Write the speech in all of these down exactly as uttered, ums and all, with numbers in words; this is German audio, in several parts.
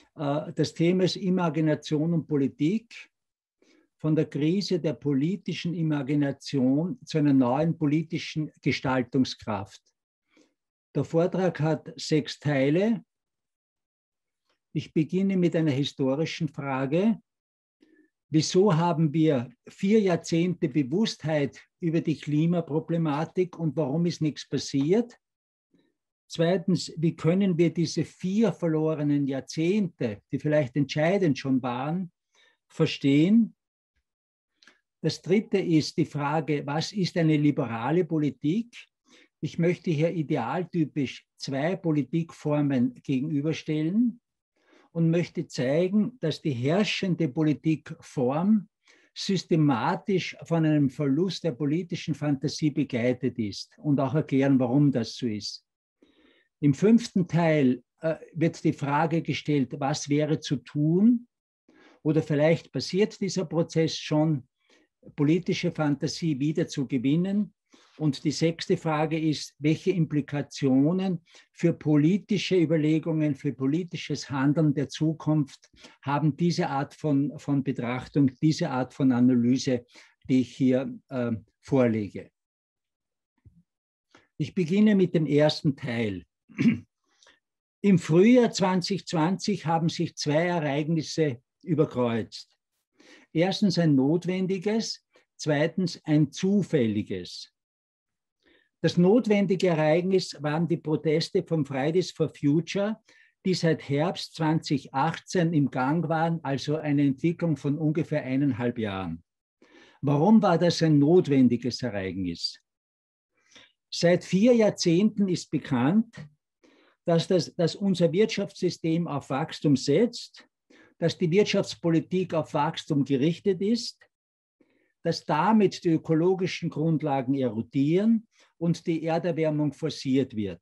Das Thema ist Imagination und Politik, von der Krise der politischen Imagination zu einer neuen politischen Gestaltungskraft. Der Vortrag hat sechs Teile. Ich beginne mit einer historischen Frage. Wieso haben wir vier Jahrzehnte Bewusstheit über die Klimaproblematik und warum ist nichts passiert? Zweitens, wie können wir diese vier verlorenen Jahrzehnte, die vielleicht entscheidend schon waren, verstehen? Das dritte ist die Frage, was ist eine liberale Politik? Ich möchte hier idealtypisch zwei Politikformen gegenüberstellen und möchte zeigen, dass die herrschende Politikform systematisch von einem Verlust der politischen Fantasie begleitet ist und auch erklären, warum das so ist. Im fünften Teil äh, wird die Frage gestellt, was wäre zu tun? Oder vielleicht passiert dieser Prozess schon, politische Fantasie wieder zu gewinnen. Und die sechste Frage ist, welche Implikationen für politische Überlegungen, für politisches Handeln der Zukunft haben diese Art von, von Betrachtung, diese Art von Analyse, die ich hier äh, vorlege. Ich beginne mit dem ersten Teil. Im Frühjahr zwanzig zwanzig haben sich zwei Ereignisse überkreuzt. Erstens ein notwendiges, zweitens ein zufälliges. Das notwendige Ereignis waren die Proteste von Fridays for Future, die seit Herbst zwanzig achtzehn im Gang waren, also eine Entwicklung von ungefähr eineinhalb Jahren. Warum war das ein notwendiges Ereignis? Seit vier Jahrzehnten ist bekannt, dass, das, dass unser Wirtschaftssystem auf Wachstum setzt, dass die Wirtschaftspolitik auf Wachstum gerichtet ist, dass damit die ökologischen Grundlagen erodieren und die Erderwärmung forciert wird.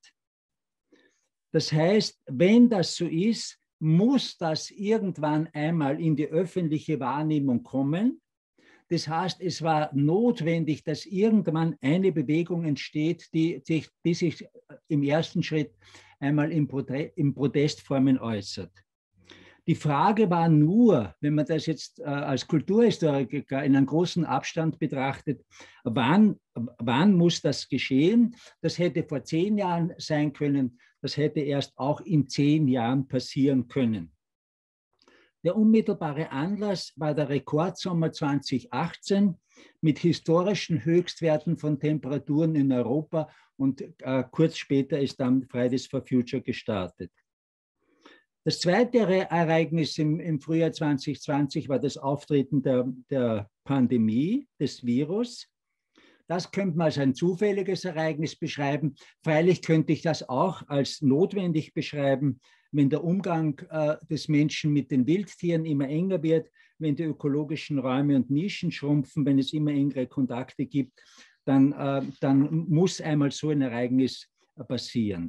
Das heißt, wenn das so ist, muss das irgendwann einmal in die öffentliche Wahrnehmung kommen. Das heißt, es war notwendig, dass irgendwann eine Bewegung entsteht, die sich, die sich im ersten Schritt einmal in Protestformen äußert. Die Frage war nur, wenn man das jetzt äh, als Kulturhistoriker in einem großen Abstand betrachtet, wann, wann muss das geschehen? Das hätte vor zehn Jahren sein können, das hätte erst auch in zehn Jahren passieren können. Der unmittelbare Anlass war der Rekordsommer zwanzig achtzehn mit historischen Höchstwerten von Temperaturen in Europa und äh, kurz später ist dann Fridays for Future gestartet. Das zweite Ereignis im, im Frühjahr zwanzig zwanzig war das Auftreten der, der Pandemie, des Virus. Das könnte man als ein zufälliges Ereignis beschreiben. Freilich könnte ich das auch als notwendig beschreiben, wenn der Umgang äh, des Menschen mit den Wildtieren immer enger wird, wenn die ökologischen Räume und Nischen schrumpfen, wenn es immer engere Kontakte gibt, dann, äh, dann muss einmal so ein Ereignis äh, passieren.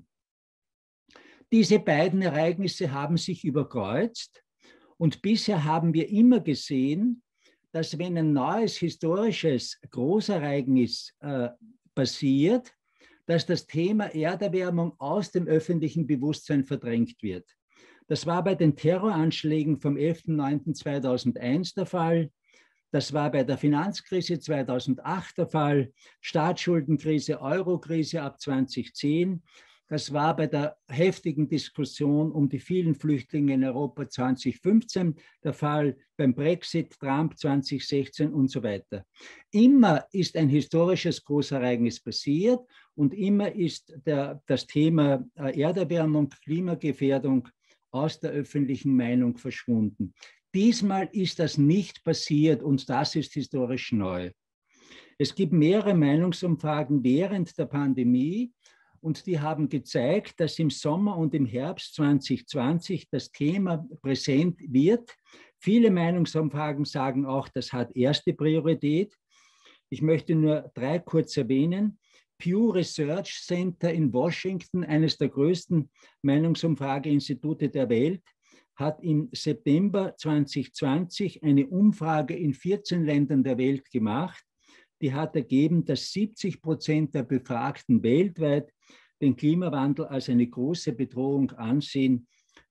Diese beiden Ereignisse haben sich überkreuzt und bisher haben wir immer gesehen, dass wenn ein neues historisches Großereignis äh, passiert, dass das Thema Erderwärmung aus dem öffentlichen Bewusstsein verdrängt wird. Das war bei den Terroranschlägen vom elften neunten zweitausendeins der Fall. Das war bei der Finanzkrise zweitausendacht der Fall, Staatsschuldenkrise, Eurokrise ab zweitausendzehn. Das war bei der heftigen Diskussion um die vielen Flüchtlinge in Europa zwanzig fünfzehn der Fall, beim Brexit, Trump zwanzig sechzehn und so weiter. Immer ist ein historisches Großereignis passiert und immer ist der, das Thema Erderwärmung, Klimagefährdung aus der öffentlichen Meinung verschwunden. Diesmal ist das nicht passiert und das ist historisch neu. Es gibt mehrere Meinungsumfragen während der Pandemie, und die haben gezeigt, dass im Sommer und im Herbst zwanzig zwanzig das Thema präsent wird. Viele Meinungsumfragen sagen auch, das hat erste Priorität. Ich möchte nur drei kurz erwähnen. Pew Research Center in Washington, eines der größten Meinungsumfrageinstitute der Welt, hat im September zwanzig zwanzig eine Umfrage in vierzehn Ländern der Welt gemacht. Die hat ergeben, dass siebzig Prozent der Befragten weltweit den Klimawandel als eine große Bedrohung ansehen.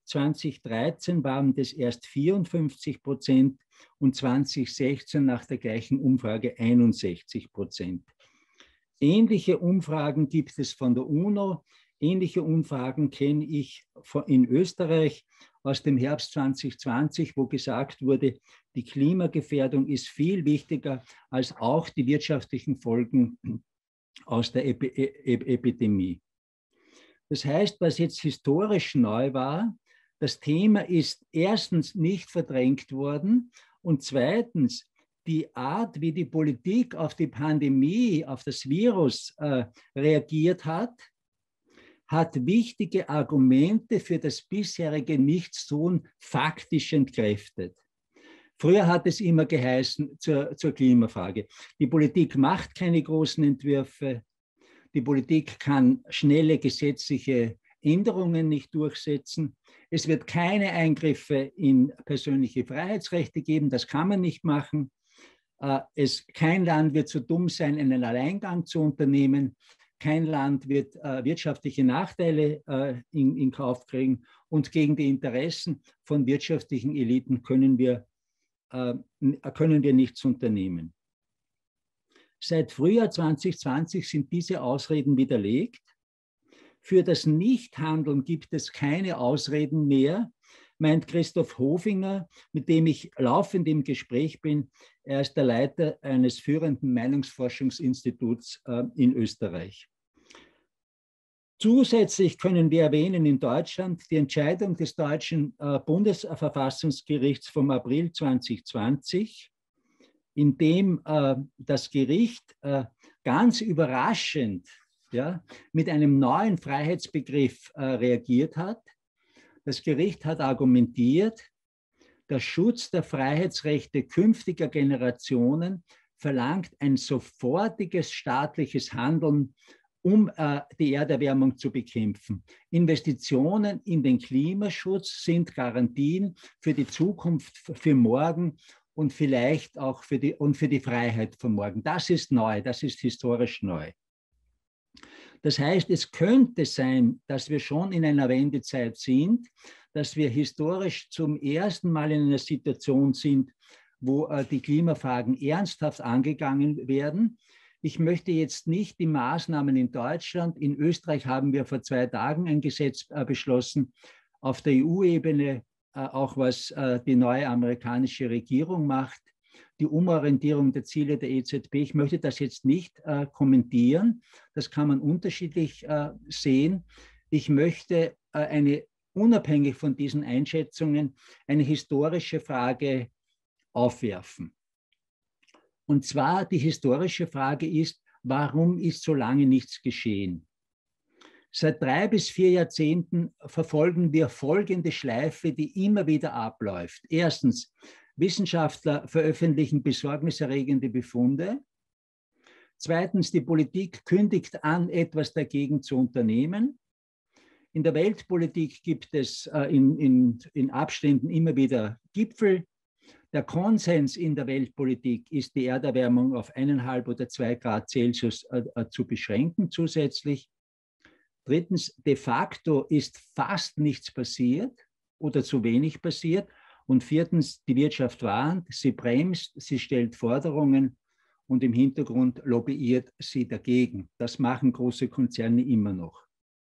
zweitausenddreizehn waren das erst vierundfünfzig Prozent und zweitausendsechzehn nach der gleichen Umfrage einundsechzig Prozent. Ähnliche Umfragen gibt es von der UNO. Ähnliche Umfragen kenne ich in Österreich aus dem Herbst zweitausendzwanzig, wo gesagt wurde, die Klimagefährdung ist viel wichtiger als auch die wirtschaftlichen Folgen aus der Epi Epidemie. Das heißt, was jetzt historisch neu war, das Thema ist erstens nicht verdrängt worden und zweitens die Art, wie die Politik auf die Pandemie, auf das Virus äh, reagiert hat, hat wichtige Argumente für das bisherige Nichtstun faktisch entkräftet. Früher hat es immer geheißen zur, zur Klimafrage, die Politik macht keine großen Entwürfe, die Politik kann schnelle gesetzliche Änderungen nicht durchsetzen, es wird keine Eingriffe in persönliche Freiheitsrechte geben, das kann man nicht machen, es, kein Land wird so dumm sein, einen Alleingang zu unternehmen, kein Land wird äh, wirtschaftliche Nachteile äh, in, in Kauf kriegen und gegen die Interessen von wirtschaftlichen Eliten können wir, äh, können wir nichts unternehmen. Seit Frühjahr zweitausendzwanzig sind diese Ausreden widerlegt. Für das Nichthandeln gibt es keine Ausreden mehr, meint Christoph Hofinger, mit dem ich laufend im Gespräch bin. Er ist der Leiter eines führenden Meinungsforschungsinstituts äh, in Österreich. Zusätzlich können wir erwähnen in Deutschland die Entscheidung des deutschen äh, Bundesverfassungsgerichts vom April zweitausendzwanzig, in dem äh, das Gericht äh, ganz überraschend ja, mit einem neuen Freiheitsbegriff äh, reagiert hat. Das Gericht hat argumentiert, der Schutz der Freiheitsrechte künftiger Generationen verlangt ein sofortiges staatliches Handeln, um äh, die Erderwärmung zu bekämpfen. Investitionen in den Klimaschutz sind Garantien für die Zukunft, für morgen und vielleicht auch für die, und für die Freiheit von morgen. Das ist neu, das ist historisch neu. Das heißt, es könnte sein, dass wir schon in einer Wendezeit sind, dass wir historisch zum ersten Mal in einer Situation sind, wo äh, die Klimafragen ernsthaft angegangen werden. Ich möchte jetzt nicht die Maßnahmen in Deutschland, in Österreich haben wir vor zwei Tagen ein Gesetz äh, beschlossen, auf der E U-Ebene äh, auch was äh, die neue amerikanische Regierung macht, die Umorientierung der Ziele der E Z B. Ich möchte das jetzt nicht äh, kommentieren, das kann man unterschiedlich äh, sehen. Ich möchte äh, eine, unabhängig von diesen Einschätzungen eine historische Frage aufwerfen. Und zwar die historische Frage ist, warum ist so lange nichts geschehen? Seit drei bis vier Jahrzehnten verfolgen wir folgende Schleife, die immer wieder abläuft. Erstens, Wissenschaftler veröffentlichen besorgniserregende Befunde. Zweitens, die Politik kündigt an, etwas dagegen zu unternehmen. In der Weltpolitik gibt es äh, in, in, in Abständen immer wieder Gipfel. Der Konsens in der Weltpolitik ist, die Erderwärmung auf eineinhalb oder zwei Grad Celsius äh, äh, zu beschränken zusätzlich. Drittens, de facto ist fast nichts passiert oder zu wenig passiert. Und viertens, die Wirtschaft warnt, sie bremst, sie stellt Forderungen und im Hintergrund lobbyiert sie dagegen. Das machen große Konzerne immer noch.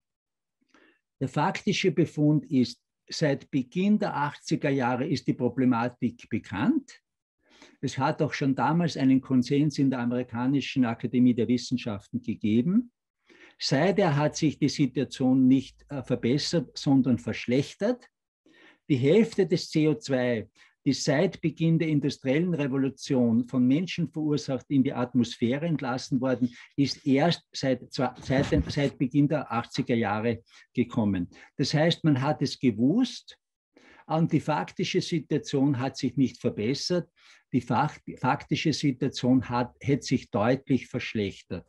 Der faktische Befund ist, seit Beginn der achtziger Jahre ist die Problematik bekannt. Es hat auch schon damals einen Konsens in der amerikanischen Akademie der Wissenschaften gegeben. Seither hat sich die Situation nicht äh, verbessert, sondern verschlechtert. Die Hälfte des C O zwei, die seit Beginn der industriellen Revolution von Menschen verursacht in die Atmosphäre entlassen worden, ist erst seit, seit, seit Beginn der achtziger Jahre gekommen. Das heißt, man hat es gewusst und die faktische Situation hat sich nicht verbessert. Die faktische Situation hat, hat sich deutlich verschlechtert.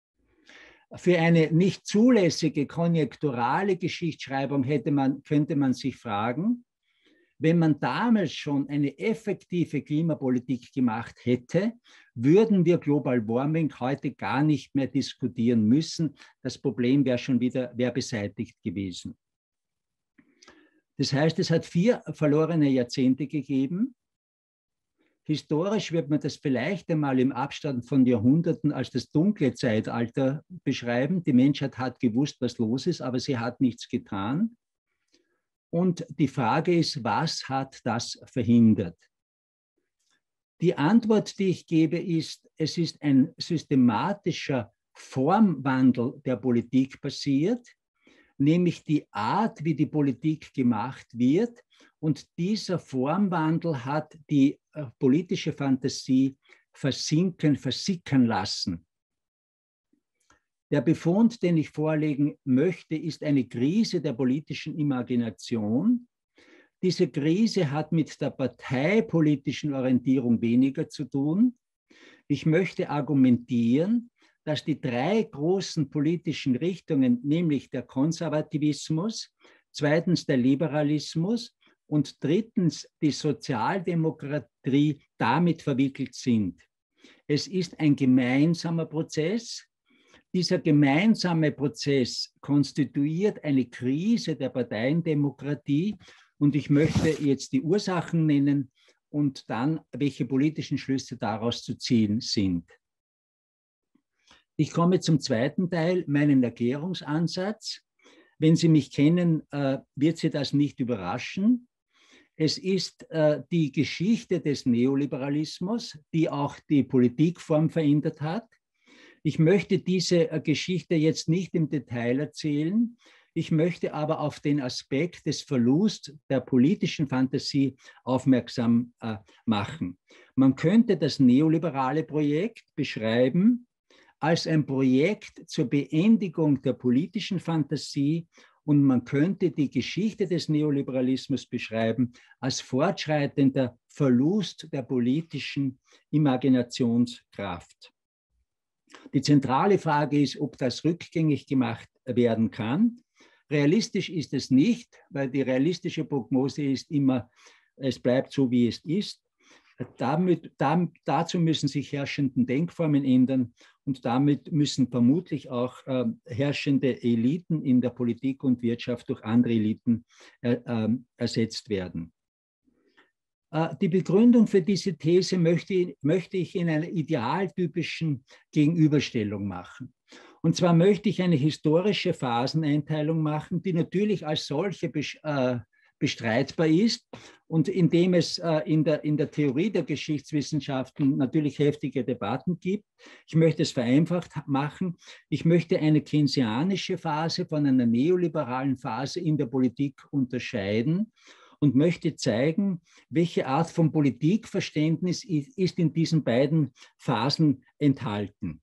Für eine nicht zulässige konjunkturale Geschichtsschreibung hätte man, könnte man sich fragen, wenn man damals schon eine effektive Klimapolitik gemacht hätte, würden wir Global Warming heute gar nicht mehr diskutieren müssen. Das Problem wäre schon wieder wäre beseitigt gewesen. Das heißt, es hat vier verlorene Jahrzehnte gegeben. Historisch wird man das vielleicht einmal im Abstand von Jahrhunderten als das dunkle Zeitalter beschreiben. Die Menschheit hat gewusst, was los ist, aber sie hat nichts getan. Und die Frage ist, was hat das verhindert? Die Antwort, die ich gebe, ist, es ist ein systematischer Formwandel der Politik passiert, nämlich die Art, wie die Politik gemacht wird. Und dieser Formwandel hat die äh, politische Fantasie versinken, versickern lassen. Der Befund, den ich vorlegen möchte, ist eine Krise der politischen Imagination. Diese Krise hat mit der parteipolitischen Orientierung weniger zu tun. Ich möchte argumentieren, dass die drei großen politischen Richtungen, nämlich der Konservativismus, zweitens der Liberalismus und drittens die Sozialdemokratie damit verwickelt sind. Es ist ein gemeinsamer Prozess. Dieser gemeinsame Prozess konstituiert eine Krise der Parteiendemokratie und ich möchte jetzt die Ursachen nennen und dann, welche politischen Schlüsse daraus zu ziehen sind. Ich komme zum zweiten Teil, meinen Erklärungsansatz. Wenn Sie mich kennen, äh, wird Sie das nicht überraschen. Es ist äh, die Geschichte des Neoliberalismus, die auch die Politikform verändert hat. Ich möchte diese äh, Geschichte jetzt nicht im Detail erzählen. Ich möchte aber auf den Aspekt des Verlusts der politischen Fantasie aufmerksam äh, machen. Man könnte das neoliberale Projekt beschreiben als ein Projekt zur Beendigung der politischen Fantasie und man könnte die Geschichte des Neoliberalismus beschreiben als fortschreitender Verlust der politischen Imaginationskraft. Die zentrale Frage ist, ob das rückgängig gemacht werden kann. Realistisch ist es nicht, weil die realistische Prognose ist immer, es bleibt so, wie es ist. Damit, da, dazu müssen sich herrschenden Denkformen ändern und damit müssen vermutlich auch äh, herrschende Eliten in der Politik und Wirtschaft durch andere Eliten äh, äh, ersetzt werden. Äh, die Begründung für diese These möchte, möchte ich in einer idealtypischen Gegenüberstellung machen. Und zwar möchte ich eine historische Phaseneinteilung machen, die natürlich als solche äh, bestreitbar ist und indem es äh, in, der, in der Theorie der Geschichtswissenschaften natürlich heftige Debatten gibt. Ich möchte es vereinfacht machen. Ich möchte eine keynesianische Phase von einer neoliberalen Phase in der Politik unterscheiden und möchte zeigen, welche Art von Politikverständnis ist in diesen beiden Phasen enthalten.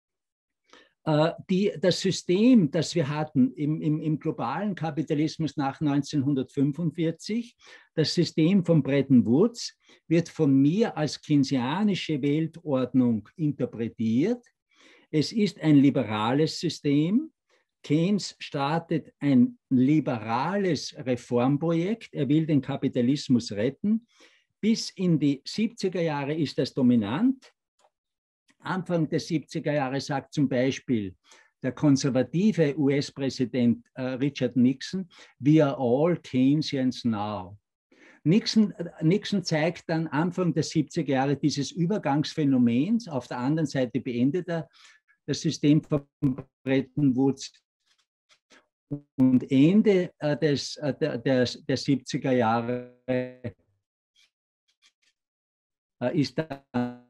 Die, das System, das wir hatten im, im, im globalen Kapitalismus nach neunzehnhundertfünfundvierzig, das System von Bretton Woods, wird von mir als keynesianische Weltordnung interpretiert. Es ist ein liberales System. Keynes startet ein liberales Reformprojekt. Er will den Kapitalismus retten. Bis in die siebziger Jahre ist das dominant. Anfang der siebziger Jahre sagt zum Beispiel der konservative U S-Präsident äh, Richard Nixon, "We are all Keynesians now." Nixon, Nixon zeigt dann Anfang der siebziger Jahre dieses Übergangsphänomens. Auf der anderen Seite beendet er das System von Bretton Woods. Und Ende äh, des, äh, der, der, der siebziger Jahre äh, ist dann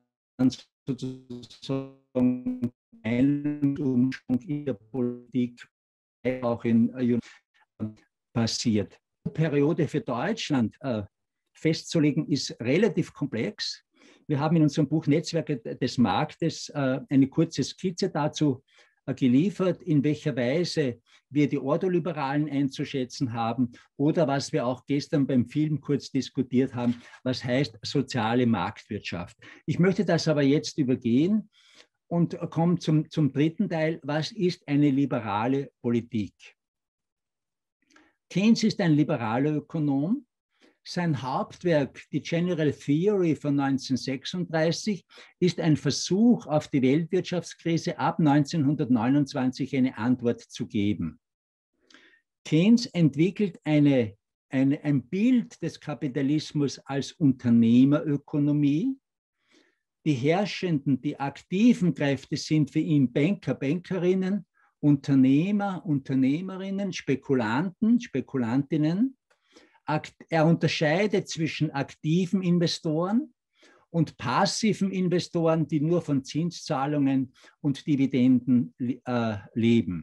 sozusagen ein Umschwung in der Politik auch in uh, passiert. Die Periode für Deutschland uh, festzulegen ist relativ komplex. Wir haben in unserem Buch Netzwerke des Marktes uh, eine kurze Skizze dazu uh, geliefert, in welcher Weise wir die Ordoliberalen einzuschätzen haben oder was wir auch gestern beim Film kurz diskutiert haben, was heißt soziale Marktwirtschaft. Ich möchte das aber jetzt übergehen und komme zum, zum dritten Teil. Was ist eine liberale Politik? Keynes ist ein liberaler Ökonom. Sein Hauptwerk, die General Theory von neunzehnhundertsechsunddreißig, ist ein Versuch, auf die Weltwirtschaftskrise ab neunzehnhundertneunundzwanzig eine Antwort zu geben. Keynes entwickelt eine eine, ein Bild des Kapitalismus als Unternehmerökonomie. Die herrschenden, die aktiven Kräfte sind für ihn Banker, Bankerinnen, Unternehmer, Unternehmerinnen, Spekulanten, Spekulantinnen. Er unterscheidet zwischen aktiven Investoren und passiven Investoren, die nur von Zinszahlungen und Dividenden äh, leben.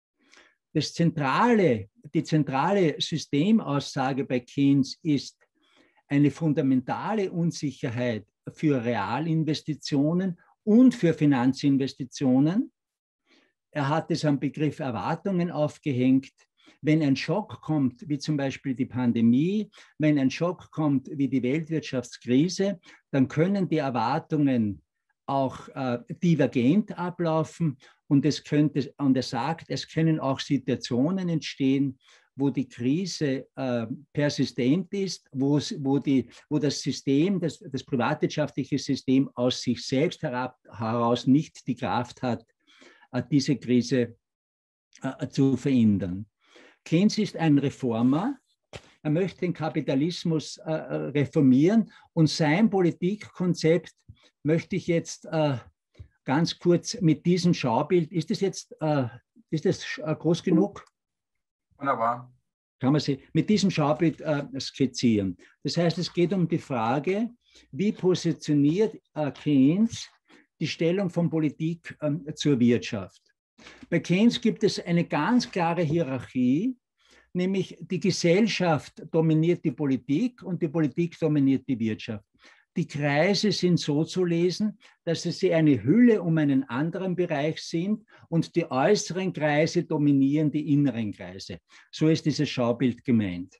Das zentrale, die zentrale Systemaussage bei Keynes ist eine fundamentale Unsicherheit für Realinvestitionen und für Finanzinvestitionen. Er hat es am Begriff Erwartungen aufgehängt. Wenn ein Schock kommt, wie zum Beispiel die Pandemie, wenn ein Schock kommt wie die Weltwirtschaftskrise, dann können die Erwartungen auch äh, divergent ablaufen und es könnte, und er sagt, es können auch Situationen entstehen, wo die Krise äh, persistent ist, wo, wo, die, wo das System, das, das privatwirtschaftliche System aus sich selbst herab, heraus nicht die Kraft hat, äh, diese Krise äh, zu verhindern. Keynes ist ein Reformer. Er möchte den Kapitalismus äh, reformieren und sein Politikkonzept möchte ich jetzt äh, ganz kurz mit diesem Schaubild, ist das jetzt äh, ist das groß genug? Wunderbar. Kann man sie mit diesem Schaubild äh, skizzieren. Das heißt, es geht um die Frage, wie positioniert äh, Keynes die Stellung von Politik äh, zur Wirtschaft. Bei Keynes gibt es eine ganz klare Hierarchie, nämlich die Gesellschaft dominiert die Politik und die Politik dominiert die Wirtschaft. Die Kreise sind so zu lesen, dass sie eine Hülle um einen anderen Bereich sind und die äußeren Kreise dominieren die inneren Kreise. So ist dieses Schaubild gemeint.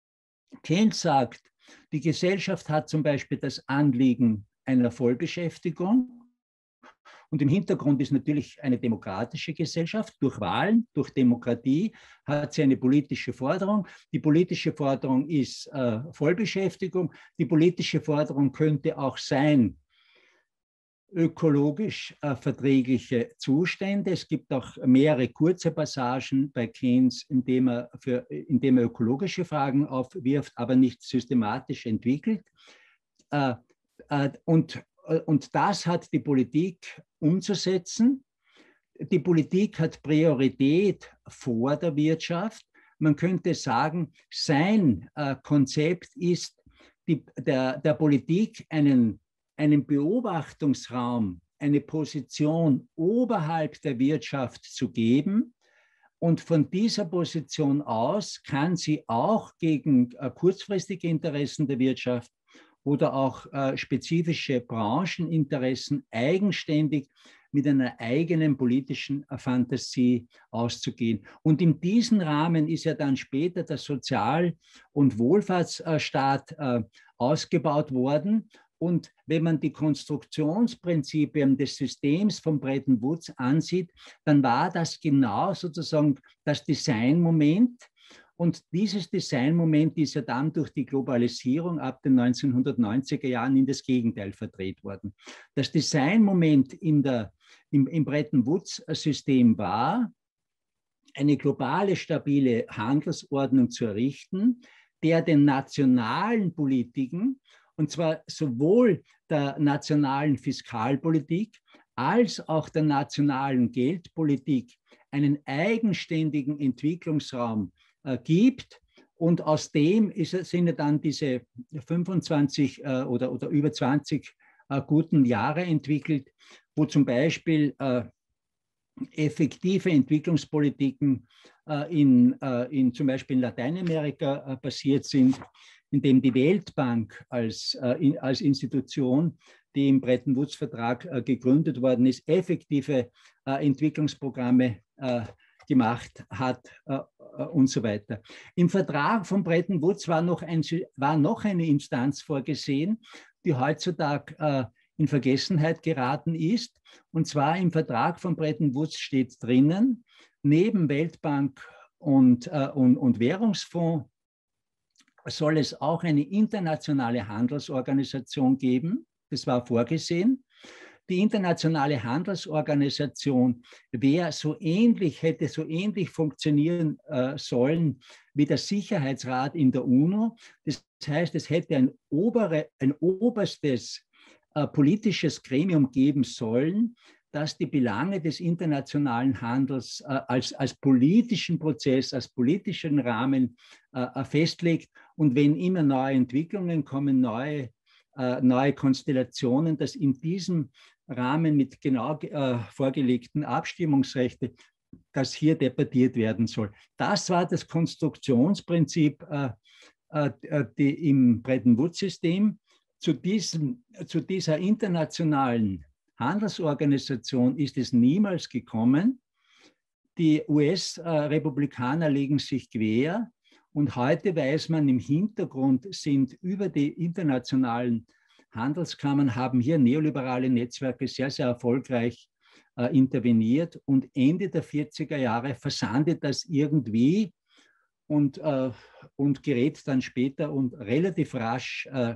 Keynes sagt, die Gesellschaft hat zum Beispiel das Anliegen einer Vollbeschäftigung. Und im Hintergrund ist natürlich eine demokratische Gesellschaft. Durch Wahlen, durch Demokratie hat sie eine politische Forderung. Die politische Forderung ist äh, Vollbeschäftigung. Die politische Forderung könnte auch sein, ökologisch äh, verträgliche Zustände. Es gibt auch mehrere kurze Passagen bei Keynes, in dem er, für, in dem er ökologische Fragen aufwirft, aber nicht systematisch entwickelt. Äh, äh, und Und das hat die Politik umzusetzen. Die Politik hat Priorität vor der Wirtschaft. Man könnte sagen, sein äh, Konzept ist, die, der, der Politik einen, einen Beobachtungsraum, eine Position oberhalb der Wirtschaft zu geben. Und von dieser Position aus kann sie auch gegen äh, kurzfristige Interessen der Wirtschaft oder auch äh, spezifische Brancheninteressen eigenständig mit einer eigenen politischen äh, Fantasie auszugehen. Und in diesem Rahmen ist ja dann später der Sozial- und Wohlfahrtsstaat äh, ausgebaut worden. Und wenn man die Konstruktionsprinzipien des Systems von Bretton Woods ansieht, dann war das genau sozusagen das Designmoment. Und dieses Designmoment ist ja dann durch die Globalisierung ab den neunzehnhundertneunziger Jahren in das Gegenteil verdreht worden. Das Designmoment in der, im, im Bretton Woods-System war, eine globale, stabile Handelsordnung zu errichten, der den nationalen Politiken, und zwar sowohl der nationalen Fiskalpolitik als auch der nationalen Geldpolitik, einen eigenständigen Entwicklungsraum gibt. Und aus dem ist, sind ja dann diese fünfundzwanzig äh, oder, oder über zwanzig äh, guten Jahre entwickelt, wo zum Beispiel äh, effektive Entwicklungspolitiken äh, in, äh, in zum Beispiel in Lateinamerika äh, passiert sind, indem die Weltbank als, äh, in, als Institution, die im Bretton Woods-Vertrag äh, gegründet worden ist, effektive äh, Entwicklungsprogramme äh, gemacht hat äh, und so weiter. Im Vertrag von Bretton Woods war noch, ein, war noch eine Instanz vorgesehen, die heutzutage äh, in Vergessenheit geraten ist. Und zwar im Vertrag von Bretton Woods steht drinnen, neben Weltbank und, äh, und, und Währungsfonds soll es auch eine internationale Handelsorganisation geben. Das war vorgesehen. die internationale Handelsorganisation wäre so ähnlich, hätte so ähnlich funktionieren äh, sollen wie der Sicherheitsrat in der UNO. Das heißt, es hätte ein, obere, ein oberstes äh, politisches Gremium geben sollen, das die Belange des internationalen Handels äh, als, als politischen Prozess, als politischen Rahmen äh, festlegt. Und wenn immer neue Entwicklungen kommen, neue, äh, neue Konstellationen, dass in diesem Rahmen mit genau äh, vorgelegten Abstimmungsrechten, dass hier debattiert werden soll. Das war das Konstruktionsprinzip äh, äh, die im Bretton-Woods-System. Zu, diesem, zu dieser internationalen Handelsorganisation ist es niemals gekommen. Die U S-Republikaner legen sich quer und heute weiß man, im Hintergrund sind über die internationalen Handelskammern, haben hier neoliberale Netzwerke sehr, sehr erfolgreich äh, interveniert und Ende der vierziger Jahre versandet das irgendwie und, äh, und gerät dann später und relativ rasch, äh,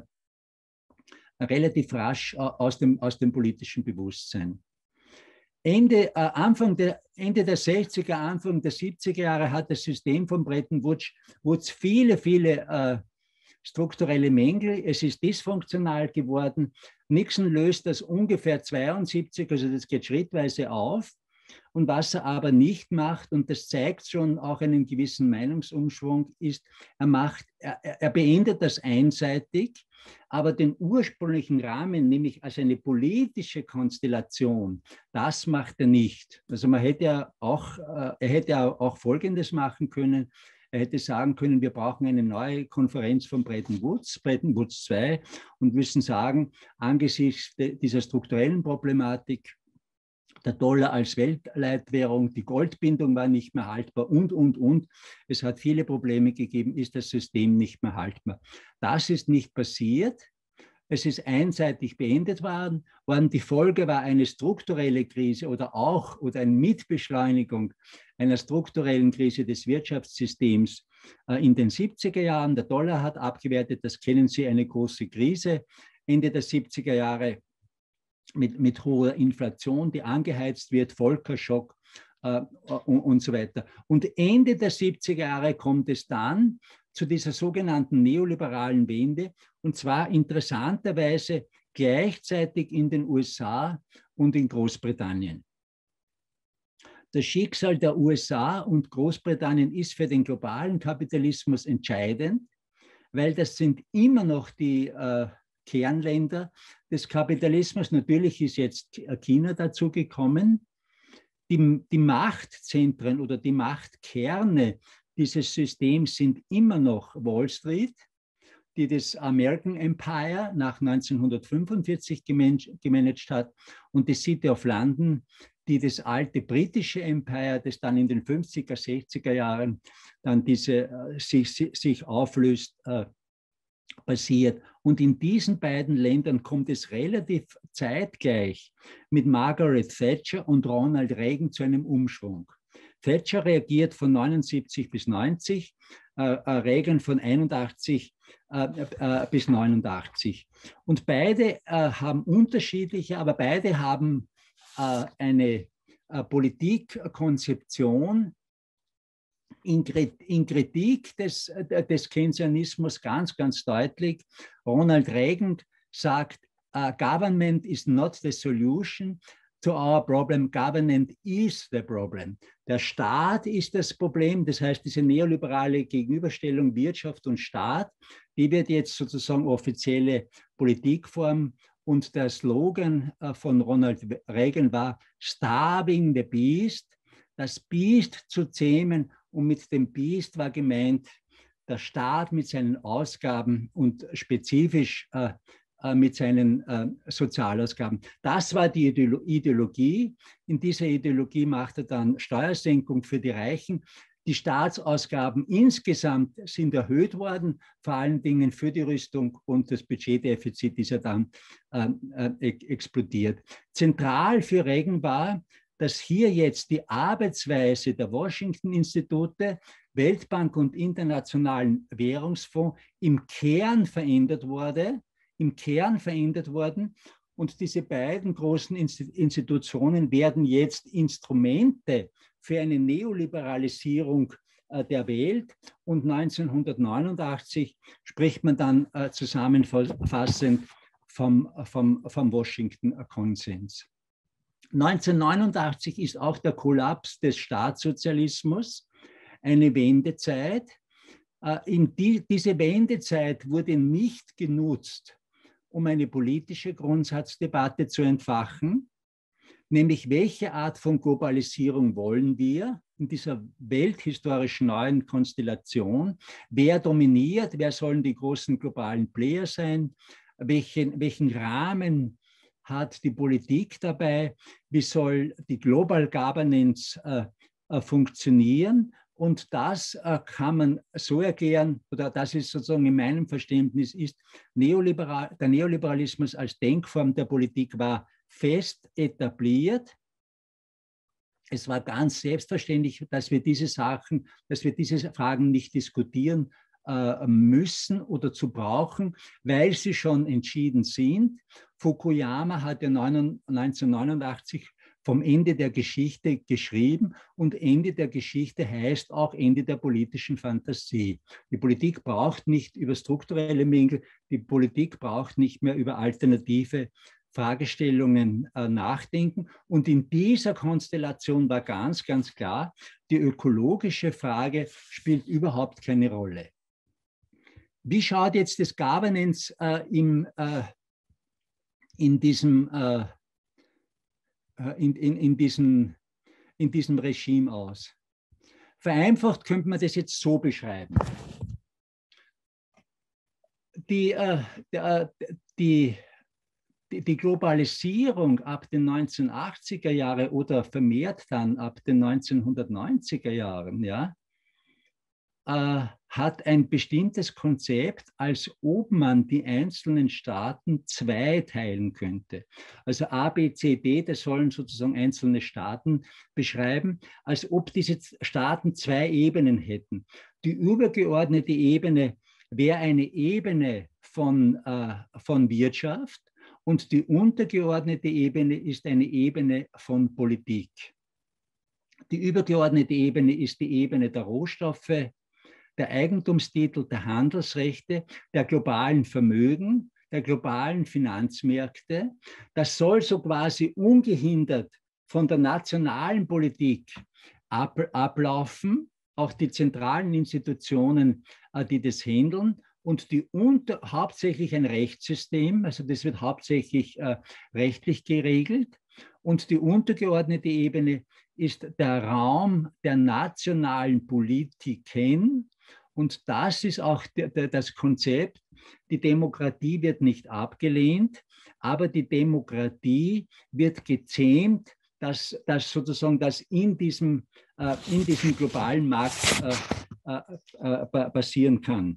relativ rasch äh, aus, dem, aus dem politischen Bewusstsein. Ende, äh, Anfang der, Ende der sechziger, Anfang der siebziger Jahre hat das System von Bretton Woods viele, viele äh, strukturelle Mängel. Es ist dysfunktional geworden. Nixon löst das ungefähr zweiundsiebzig, also das geht schrittweise auf. Und was er aber nicht macht, und das zeigt schon auch einen gewissen Meinungsumschwung, ist, er, macht, er, er beendet das einseitig, aber den ursprünglichen Rahmen, nämlich als eine politische Konstellation, das macht er nicht. Also man hätte ja auch, er hätte auch Folgendes machen können. Er hätte sagen können, wir brauchen eine neue Konferenz von Bretton Woods, Bretton Woods zwei, und müssen sagen, angesichts dieser strukturellen Problematik, der Dollar als Weltleitwährung, die Goldbindung war nicht mehr haltbar und, und, und. Es hat viele Probleme gegeben, ist das System nicht mehr haltbar. Das ist nicht passiert. Es ist einseitig beendet worden. Die Folge war eine strukturelle Krise oder auch oder eine Mitbeschleunigung einer strukturellen Krise des Wirtschaftssystems in den siebziger Jahren. Der Dollar hat abgewertet, das kennen Sie, eine große Krise Ende der siebziger Jahre. Mit, mit hoher Inflation, die angeheizt wird, Volkerschock äh, und, und so weiter. Und Ende der siebziger Jahre kommt es dann zu dieser sogenannten neoliberalen Wende, und zwar interessanterweise gleichzeitig in den U S A und in Großbritannien. Das Schicksal der U S A und Großbritannien ist für den globalen Kapitalismus entscheidend, weil das sind immer noch die äh, Kernländer des Kapitalismus. Natürlich ist jetzt China dazu gekommen. Die, die Machtzentren oder die Machtkerne dieses Systems sind immer noch Wall Street, die das American Empire nach neunzehnhundertfünfundvierzig gemanagt hat, und die City of London, die das alte britische Empire, das dann in den fünfziger, sechziger Jahren dann diese, äh, sich, sich auflöst, äh, passiert. Und in diesen beiden Ländern kommt es relativ zeitgleich mit Margaret Thatcher und Ronald Reagan zu einem Umschwung. Thatcher reagiert von neunundsiebzig bis neunzig, äh, Reagan von einundachtzig äh, äh, bis neunundachtzig. Und beide äh, haben unterschiedliche, aber beide haben äh, eine äh, Politikkonzeption, In, in Kritik des, des Keynesianismus ganz, ganz deutlich. Ronald Reagan sagt, uh, Government is not the solution to our problem, Government is the problem. Der Staat ist das Problem, das heißt, diese neoliberale Gegenüberstellung Wirtschaft und Staat, die wird jetzt sozusagen offizielle Politikform, und der Slogan uh, von Ronald Reagan war Starving the Beast, das Biest zu zähmen. Und mit dem Biest war gemeint der Staat mit seinen Ausgaben und spezifisch äh, äh, mit seinen äh, Sozialausgaben. Das war die Ideologie. In dieser Ideologie machte er dann Steuersenkung für die Reichen. Die Staatsausgaben insgesamt sind erhöht worden, vor allen Dingen für die Rüstung, und das Budgetdefizit ist ja dann äh, äh, explodiert. Zentral für Reagan war, dass hier jetzt die Arbeitsweise der Washington-Institute, Weltbank und Internationalen Währungsfonds im Kern verändert wurde, im Kern verändert worden, Und diese beiden großen Institutionen werden jetzt Instrumente für eine Neoliberalisierung der Welt. Und neunzehnhundertneunundachtzig spricht man dann zusammenfassend vom, vom, vom Washington-Konsens. neunzehnhundertneunundachtzig ist auch der Kollaps des Staatssozialismus, eine Wendezeit. In die, diese Wendezeit wurde nicht genutzt, um eine politische Grundsatzdebatte zu entfachen, nämlich welche Art von Globalisierung wollen wir in dieser welthistorisch neuen Konstellation? Wer dominiert? Wer sollen die großen globalen Player sein? Welchen, welchen Rahmen hat die Politik dabei? Wie soll die Global Governance äh, äh, funktionieren? Und das äh, kann man so erklären, oder das ist sozusagen in meinem Verständnis, ist Neoliberal, der Neoliberalismus als Denkform der Politik war fest etabliert. Es war ganz selbstverständlich, dass wir diese Sachen, dass wir diese Fragen nicht diskutieren äh, müssen oder zu brauchen, weil sie schon entschieden sind. Fukuyama hat ja neunzehnhundertneunundachtzig vom Ende der Geschichte geschrieben und Ende der Geschichte heißt auch Ende der politischen Fantasie. Die Politik braucht nicht über strukturelle Mängel, die Politik braucht nicht mehr über alternative Fragestellungen äh, nachdenken. Und in dieser Konstellation war ganz, ganz klar, die ökologische Frage spielt überhaupt keine Rolle. Wie schaut jetzt das Governance äh, im, äh, in diesem äh, In, in, in, diesem, in diesem Regime aus? Vereinfacht könnte man das jetzt so beschreiben. Die, äh, die, die, die Globalisierung ab den neunzehnhundertachtziger Jahren oder vermehrt dann ab den neunzehnhundertneunziger Jahren, ja, äh, hat ein bestimmtes Konzept, als ob man die einzelnen Staaten zweiteilen könnte. Also A, B, C, D, das sollen sozusagen einzelne Staaten beschreiben, als ob diese Staaten zwei Ebenen hätten. Die übergeordnete Ebene wäre eine Ebene von, äh, von Wirtschaft und die untergeordnete Ebene ist eine Ebene von Politik. Die übergeordnete Ebene ist die Ebene der Rohstoffe, der Eigentumstitel, der Handelsrechte, der globalen Vermögen, der globalen Finanzmärkte. Das soll so quasi ungehindert von der nationalen Politik ab, ablaufen, auch die zentralen Institutionen, die das handeln und die unter, hauptsächlich ein Rechtssystem, also das wird hauptsächlich äh, rechtlich geregelt und die untergeordnete Ebene ist der Raum der nationalen Politiken. Und das ist auch der, der, das Konzept. Die Demokratie wird nicht abgelehnt, aber die Demokratie wird gezähmt, dass, dass sozusagen das in diesem, äh, in diesem globalen Markt äh, äh, äh, passieren kann.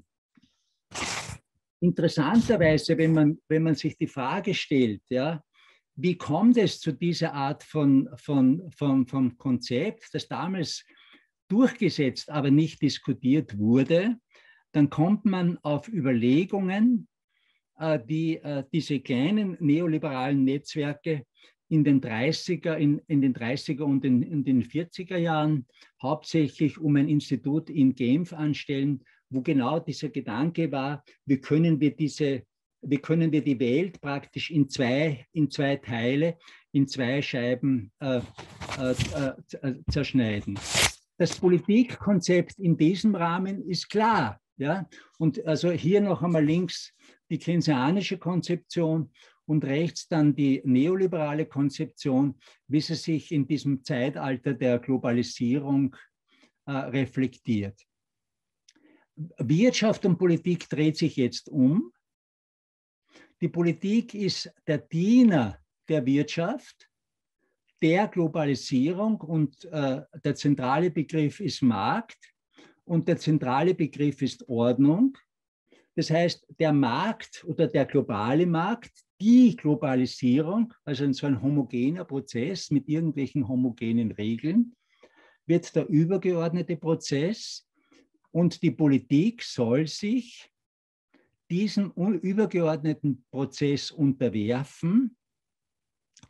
Interessanterweise, wenn man, wenn man sich die Frage stellt, ja, wie kommt es zu dieser Art von, von, von, von Konzept, das damals durchgesetzt, aber nicht diskutiert wurde, dann kommt man auf Überlegungen, die diese kleinen neoliberalen Netzwerke in den dreißiger, in, in den dreißiger und in, in den vierziger Jahren hauptsächlich um ein Institut in Genf anstellen, wo genau dieser Gedanke war, wie können wir diese, wie können wir die Welt praktisch in zwei, in zwei Teile, in zwei Scheiben äh, äh, äh, zerschneiden. Das Politikkonzept in diesem Rahmen ist klar. Ja? Und also hier noch einmal links die keynesianische Konzeption und rechts dann die neoliberale Konzeption, wie sie sich in diesem Zeitalter der Globalisierung äh, reflektiert. Wirtschaft und Politik dreht sich jetzt um. Die Politik ist der Diener der Wirtschaft, der Globalisierung und äh, der zentrale Begriff ist Markt und der zentrale Begriff ist Ordnung. Das heißt, der Markt oder der globale Markt, die Globalisierung, also so ein homogener Prozess mit irgendwelchen homogenen Regeln, wird der übergeordnete Prozess und die Politik soll sich diesem übergeordneten Prozess unterwerfen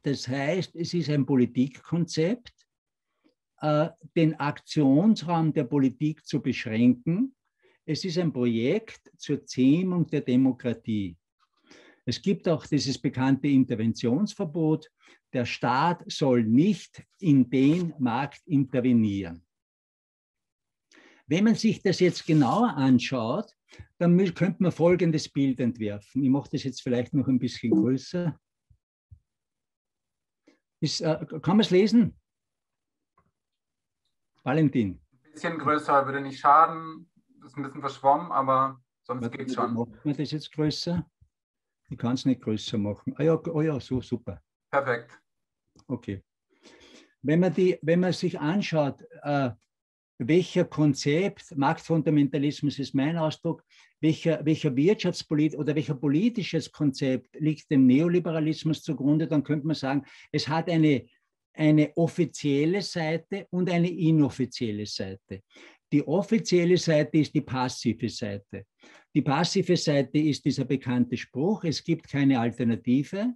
Das heißt, es ist ein Politikkonzept, äh, den Aktionsraum der Politik zu beschränken. Es ist ein Projekt zur Zähmung der Demokratie. Es gibt auch dieses bekannte Interventionsverbot. Der Staat soll nicht in den Markt intervenieren. Wenn man sich das jetzt genauer anschaut, dann könnte man folgendes Bild entwerfen. Ich mache das jetzt vielleicht noch ein bisschen größer. Ist, äh, kann man es lesen? Valentin. Ein bisschen größer würde nicht schaden. Das ist ein bisschen verschwommen, aber sonst geht es schon. Macht man das jetzt größer? Ich kann es nicht größer machen. Ah ja, oh ja, so super. Perfekt. Okay. Wenn man, die, wenn man sich anschaut, äh, welcher Konzept, Marktfundamentalismus ist mein Ausdruck, welcher, welcher Wirtschaftspolit oder welcher politisches Konzept liegt dem Neoliberalismus zugrunde, dann könnte man sagen, es hat eine, eine offizielle Seite und eine inoffizielle Seite. Die offizielle Seite ist die passive Seite. Die passive Seite ist dieser bekannte Spruch, es gibt keine Alternative,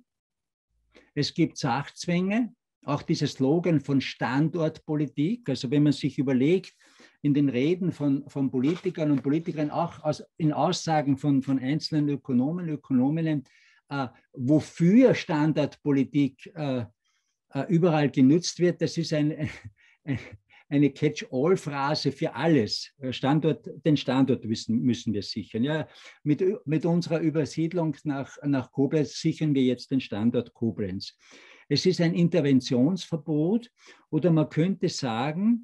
es gibt Sachzwänge, auch dieser Slogan von Standortpolitik, also wenn man sich überlegt, in den Reden von, von Politikern und Politikern, auch aus, in Aussagen von, von einzelnen Ökonomen, Ökonominnen, äh, wofür Standortpolitik äh, äh, überall genutzt wird, das ist ein, ein, eine Catch-all-Phrase für alles. Standort, den Standort müssen, müssen wir sichern. Ja, mit, mit unserer Übersiedlung nach, nach Koblenz sichern wir jetzt den Standort Koblenz. Es ist ein Interventionsverbot oder man könnte sagen,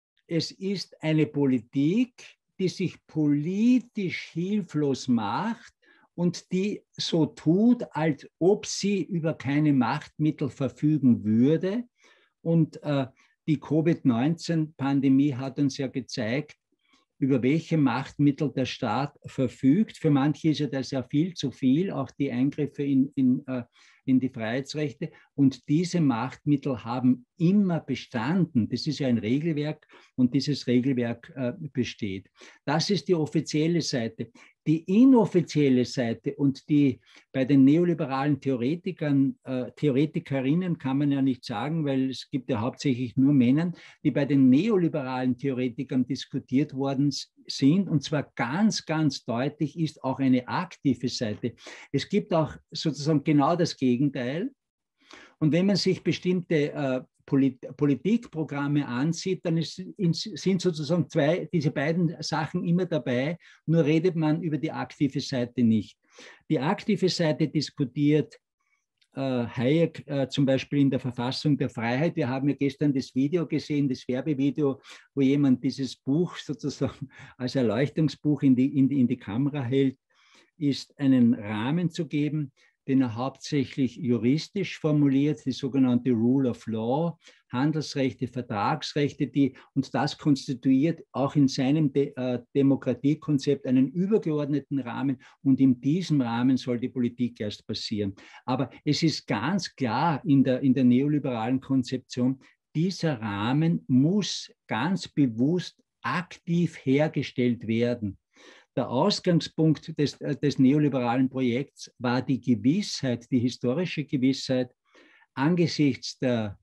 es ist eine Politik, die sich politisch hilflos macht und die so tut, als ob sie über keine Machtmittel verfügen würde. Und äh, die Covid neunzehn Pandemie hat uns ja gezeigt, über welche Machtmittel der Staat verfügt. Für manche ist ja das ja viel zu viel, auch die Eingriffe in, in, äh, in die Freiheitsrechte. Und diese Machtmittel haben immer bestanden. Das ist ja ein Regelwerk und dieses Regelwerk äh, besteht. Das ist die offizielle Seite. Die inoffizielle Seite und die bei den neoliberalen Theoretikern, äh, Theoretikerinnen kann man ja nicht sagen, weil es gibt ja hauptsächlich nur Männer, die bei den neoliberalen Theoretikern diskutiert worden sind. Und zwar ganz, ganz deutlich ist auch eine aktive Seite. Es gibt auch sozusagen genau das Gegenteil. Und wenn man sich bestimmte äh, Polit Politikprogramme ansieht, dann ist, in, sind sozusagen zwei, diese beiden Sachen immer dabei, nur redet man über die aktive Seite nicht. Die aktive Seite diskutiert äh, Hayek äh, zum Beispiel in der Verfassung der Freiheit. Wir haben ja gestern das Video gesehen, das Werbevideo, wo jemand dieses Buch sozusagen als Erleuchtungsbuch in die, in die, in die Kamera hält, ist einen Rahmen zu geben, den er hauptsächlich juristisch formuliert, die sogenannte Rule of Law, Handelsrechte, Vertragsrechte, die, und das konstituiert auch in seinem De, äh, Demokratiekonzept einen übergeordneten Rahmen und in diesem Rahmen soll die Politik erst passieren. Aber es ist ganz klar in der, in der neoliberalen Konzeption, dieser Rahmen muss ganz bewusst aktiv hergestellt werden. Der Ausgangspunkt des, des neoliberalen Projekts war die Gewissheit, die historische Gewissheit, angesichts der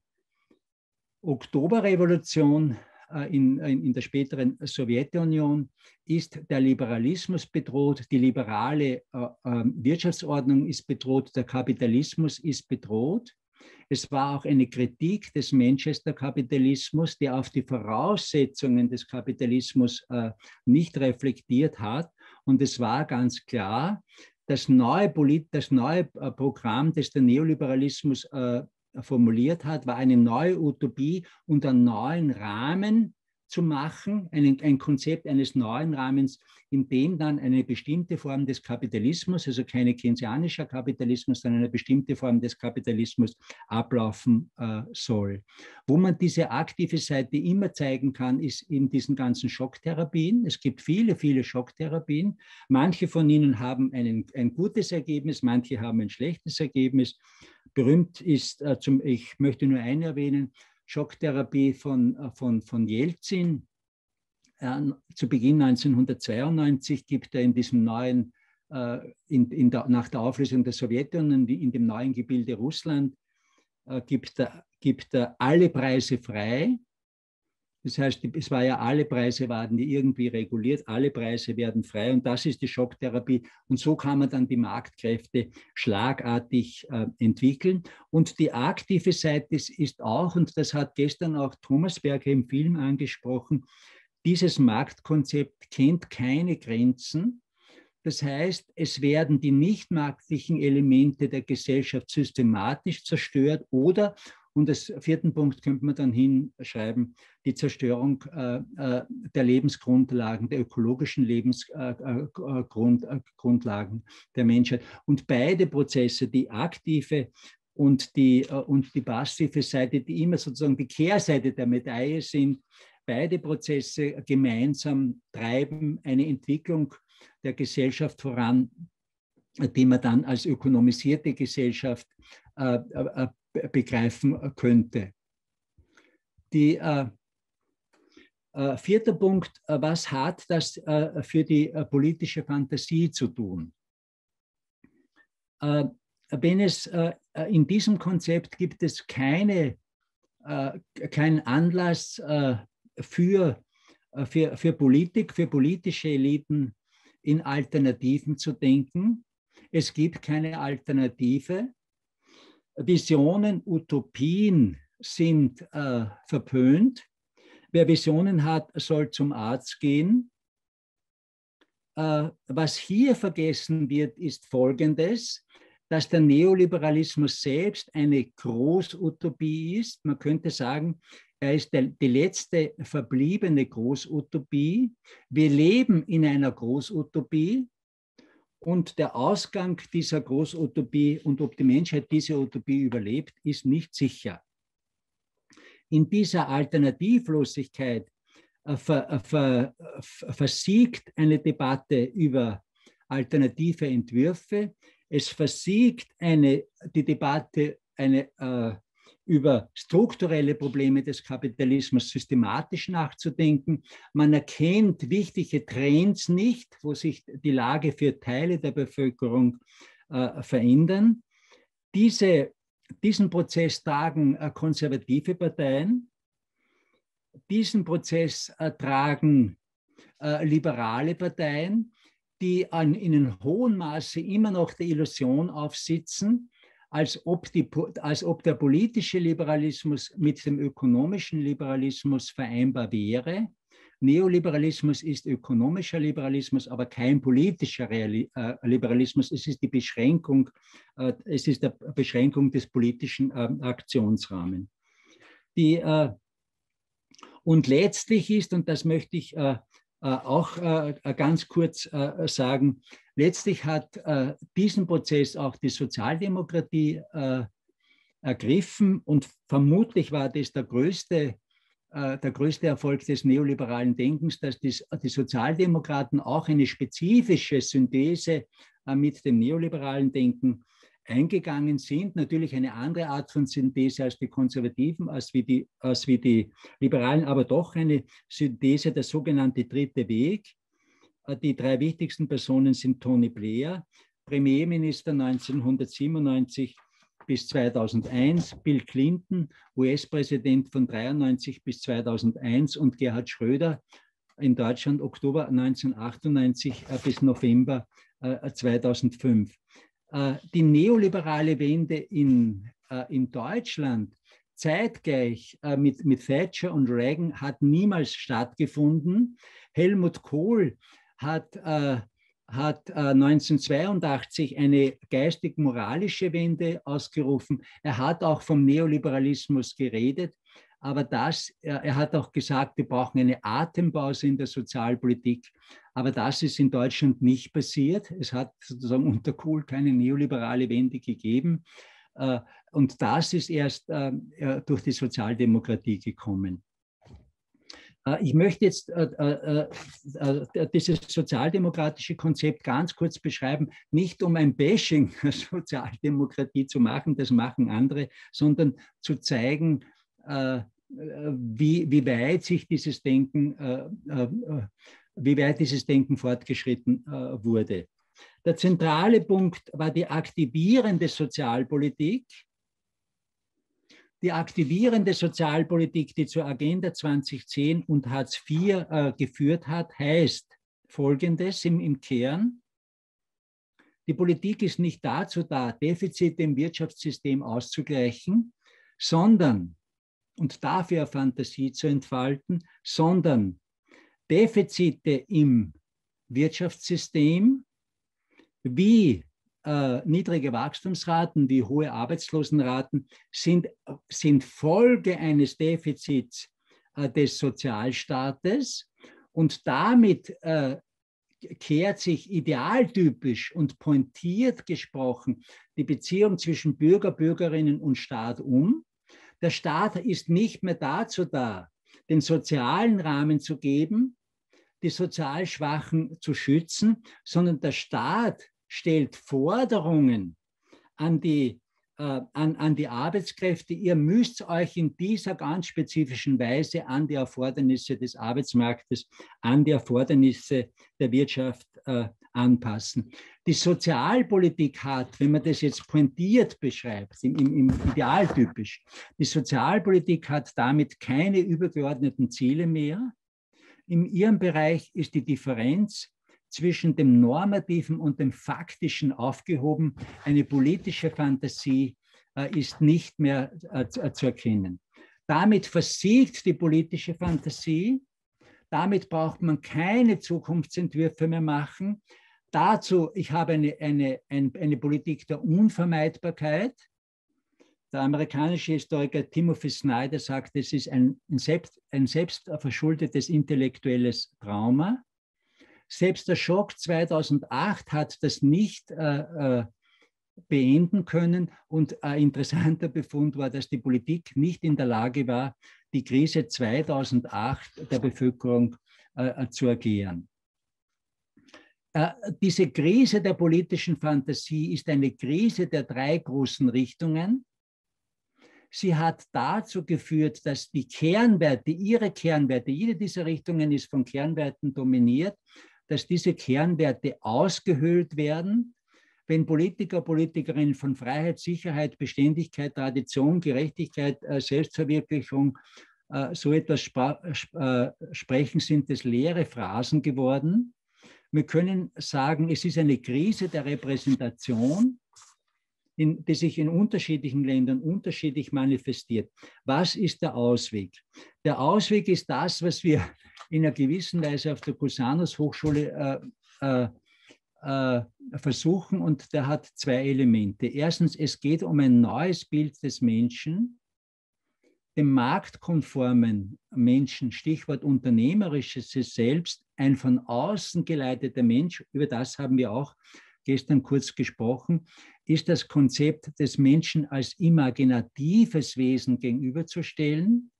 Oktoberrevolution in, in, in der späteren Sowjetunion ist der Liberalismus bedroht, die liberale äh, äh, Wirtschaftsordnung ist bedroht, der Kapitalismus ist bedroht. Es war auch eine Kritik des Manchester-Kapitalismus, der auf die Voraussetzungen des Kapitalismus äh, nicht reflektiert hat. Und es war ganz klar, das neue, Polit das neue äh, Programm, das der Neoliberalismus äh, formuliert hat, war eine neue Utopie und einen neuen Rahmen zu machen, ein, ein Konzept eines neuen Rahmens, in dem dann eine bestimmte Form des Kapitalismus, also keine keynesianischer Kapitalismus, sondern eine bestimmte Form des Kapitalismus ablaufen äh, soll. Wo man diese aktive Seite immer zeigen kann, ist in diesen ganzen Schocktherapien. Es gibt viele, viele Schocktherapien. Manche von ihnen haben einen, ein gutes Ergebnis, manche haben ein schlechtes Ergebnis. Berühmt ist, äh, zum, ich möchte nur eine erwähnen, Schocktherapie von, von, von Jelzin. Äh, zu Beginn neunzehnhundertzweiundneunzig gibt er in diesem neuen, äh, in, in der, nach der Auflösung der Sowjetunion, in, in dem neuen Gebilde Russland, äh, gibt, er, gibt er alle Preise frei. Das heißt, es war ja, alle Preise waren irgendwie reguliert, alle Preise werden frei und das ist die Schocktherapie. Und so kann man dann die Marktkräfte schlagartig äh, entwickeln. Und die aktive Seite ist, ist auch, und das hat gestern auch Thomas Berger im Film angesprochen, dieses Marktkonzept kennt keine Grenzen. Das heißt, es werden die nicht marktlichen Elemente der Gesellschaft systematisch zerstört oder, und als vierten Punkt könnte man dann hinschreiben, die Zerstörung äh, der Lebensgrundlagen, der ökologischen Lebensgrundlagen äh, der Menschheit. Und beide Prozesse, die aktive und die, äh, und die passive Seite, die immer sozusagen die Kehrseite der Medaille sind, beide Prozesse gemeinsam treiben eine Entwicklung der Gesellschaft voran, die man dann als ökonomisierte Gesellschaft äh, äh, begreifen könnte. Die, äh, äh, vierter Punkt, äh, was hat das äh, für die äh, politische Fantasie zu tun? Äh, wenn es äh, in diesem Konzept gibt es keine, äh, keinen Anlass äh, für, äh, für, für Politik, für politische Eliten in Alternativen zu denken. Es gibt keine Alternative. Visionen, Utopien sind äh, verpönt. Wer Visionen hat, soll zum Arzt gehen. Äh, was hier vergessen wird, ist Folgendes, dass der Neoliberalismus selbst eine Großutopie ist. Man könnte sagen, er ist der, die letzte verbliebene Großutopie. Wir leben in einer Großutopie. Und der Ausgang dieser Großutopie und ob die Menschheit diese Utopie überlebt, ist nicht sicher. In dieser Alternativlosigkeit äh, ver, ver, versiegt eine Debatte über alternative Entwürfe. Es versiegt eine, die Debatte eine, äh, über strukturelle Probleme des Kapitalismus systematisch nachzudenken. Man erkennt wichtige Trends nicht, wo sich die Lage für Teile der Bevölkerung äh, verändern. Diese, diesen Prozess tragen äh, konservative Parteien. Diesen Prozess äh, tragen äh, liberale Parteien, die an, in einem hohen Maße immer noch der Illusion aufsitzen, als ob, die, als ob der politische Liberalismus mit dem ökonomischen Liberalismus vereinbar wäre. Neoliberalismus ist ökonomischer Liberalismus, aber kein politischer Reali äh, Liberalismus. Es ist die Beschränkung, äh, es ist die Beschränkung des politischen äh, Aktionsrahmens. Die, äh, und letztlich ist, und das möchte ich äh, auch äh, ganz kurz äh, sagen, letztlich hat äh, diesen Prozess auch die Sozialdemokratie äh, ergriffen und vermutlich war das der größte, äh, der größte Erfolg des neoliberalen Denkens, dass die, die Sozialdemokraten auch eine spezifische Synthese äh, mit dem neoliberalen Denken eingegangen sind. Natürlich eine andere Art von Synthese als die Konservativen, als wie die, als wie die Liberalen, aber doch eine Synthese, der sogenannte dritte Weg. Die drei wichtigsten Personen sind Tony Blair, Premierminister neunzehnhundertsiebenundneunzig bis zweitausendeins, Bill Clinton, U S-Präsident von dreiundneunzig bis zweitausendeins und Gerhard Schröder in Deutschland Oktober neunzehnhundertachtundneunzig bis November zweitausendfünf. Die neoliberale Wende in, in Deutschland zeitgleich mit, mit Thatcher und Reagan hat niemals stattgefunden. Helmut Kohl hat, äh, hat äh, neunzehnhundertzweiundachtzig eine geistig-moralische Wende ausgerufen. Er hat auch vom Neoliberalismus geredet, aber das, er, er hat auch gesagt, wir brauchen eine Atempause in der Sozialpolitik. Aber das ist in Deutschland nicht passiert. Es hat sozusagen unter Kohl keine neoliberale Wende gegeben. Äh, und das ist erst äh, durch die Sozialdemokratie gekommen. Ich möchte jetzt äh, äh, äh, dieses sozialdemokratische Konzept ganz kurz beschreiben, nicht um ein Bashing der Sozialdemokratie zu machen, das machen andere, sondern zu zeigen, äh, wie, wie weit sich dieses Denken, äh, äh, wie weit dieses Denken fortgeschritten äh, wurde. Der zentrale Punkt war die aktivierende Sozialpolitik. Die aktivierende Sozialpolitik, die zur Agenda zweitausendzehn und Hartz vier äh, geführt hat, heißt Folgendes im, im Kern: Die Politik ist nicht dazu da, Defizite im Wirtschaftssystem auszugleichen, sondern, und dafür Fantasie zu entfalten, sondern Defizite im Wirtschaftssystem wie äh, niedrige Wachstumsraten, wie hohe Arbeitslosenraten sind, sind Folge eines Defizits äh, des Sozialstaates, und damit äh, kehrt sich idealtypisch und pointiert gesprochen die Beziehung zwischen Bürger, Bürgerinnen und Staat um. Der Staat ist nicht mehr dazu da, den sozialen Rahmen zu geben, die sozial Schwachen zu schützen, sondern der Staat stellt Forderungen an die, äh, an, an die Arbeitskräfte. Ihr müsst euch in dieser ganz spezifischen Weise an die Erfordernisse des Arbeitsmarktes, an die Erfordernisse der Wirtschaft äh, anpassen. Die Sozialpolitik hat, wenn man das jetzt pointiert beschreibt, im, im, im idealtypisch, die Sozialpolitik hat damit keine übergeordneten Ziele mehr. In ihrem Bereich ist die Differenz zwischen dem Normativen und dem Faktischen aufgehoben. Eine politische Fantasie äh, ist nicht mehr äh, zu, äh, zu erkennen. Damit versiegt die politische Fantasie. Damit braucht man keine Zukunftsentwürfe mehr machen. Dazu, ich habe eine, eine, eine, eine Politik der Unvermeidbarkeit. Der amerikanische Historiker Timothy Snyder sagt, es ist ein, ein, selbst, ein selbstverschuldetes intellektuelles Trauma. Selbst der Schock zweitausendacht hat das nicht äh, äh, beenden können, und ein interessanter Befund war, dass die Politik nicht in der Lage war, die Krise zweitausendacht der Bevölkerung äh, zu erklären. Äh, diese Krise der politischen Fantasie ist eine Krise der drei großen Richtungen. Sie hat dazu geführt, dass die Kernwerte, ihre Kernwerte, jede dieser Richtungen ist von Kernwerten dominiert, dass diese Kernwerte ausgehöhlt werden. Wenn Politiker, Politikerinnen von Freiheit, Sicherheit, Beständigkeit, Tradition, Gerechtigkeit, äh, Selbstverwirklichung äh, so etwas spra äh, sprechen, sind es leere Phrasen geworden. Wir können sagen, es ist eine Krise der Repräsentation, In, die sich in unterschiedlichen Ländern unterschiedlich manifestiert. Was ist der Ausweg? Der Ausweg ist das, was wir in einer gewissen Weise auf der Cusanus Hochschule äh, äh, äh, versuchen, und der hat zwei Elemente. Erstens, es geht um ein neues Bild des Menschen, dem marktkonformen Menschen, Stichwort unternehmerisches Selbst, ein von außen geleiteter Mensch, über das haben wir auch gestern kurz gesprochen, ist das Konzept des Menschen als imaginatives Wesen gegenüberzustellen.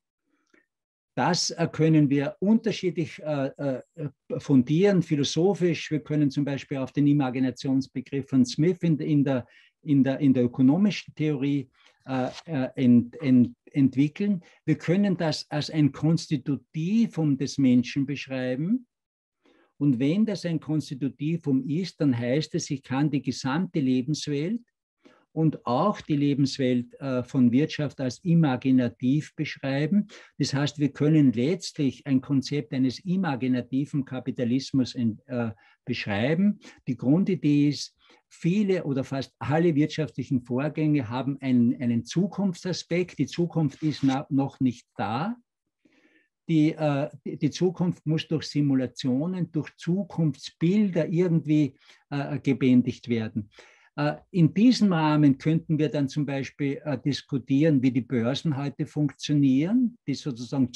Das können wir unterschiedlich äh, fundieren, philosophisch. Wir können zum Beispiel auf den Imaginationsbegriff von Smith in, in, der, in, der, in der ökonomischen Theorie äh, ent, ent, entwickeln. Wir können das als ein Konstitutivum des Menschen beschreiben. Und wenn das ein Konstitutivum ist, dann heißt es, ich kann die gesamte Lebenswelt und auch die Lebenswelt äh, von Wirtschaft als imaginativ beschreiben. Das heißt, wir können letztlich ein Konzept eines imaginativen Kapitalismus in, äh, beschreiben. Die Grundidee ist, viele oder fast alle wirtschaftlichen Vorgänge haben einen, einen Zukunftsaspekt. Die Zukunft ist noch nicht da. Die, äh, die Zukunft muss durch Simulationen, durch Zukunftsbilder irgendwie äh, gebändigt werden. Äh, in diesem Rahmen könnten wir dann zum Beispiel äh, diskutieren, wie die Börsen heute funktionieren, die sozusagen